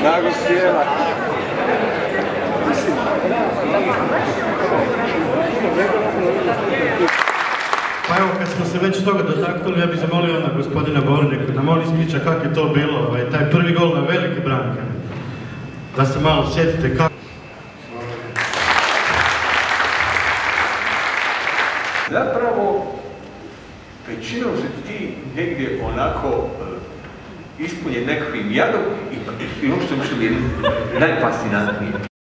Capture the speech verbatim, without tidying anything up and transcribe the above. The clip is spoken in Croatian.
Snagu sjela. Pa evo, kad smo se već toga dotaknuli, ja bih zamolio onda gospodina Bornika da moli ispriča kako je to bilo, ovaj, taj prvi gol na velike branke. Da se malo sjetite kako... Zapravo, većinom se ti negdje onako ispunjen nekakvim jadom i ono što mi je najfascinantnije.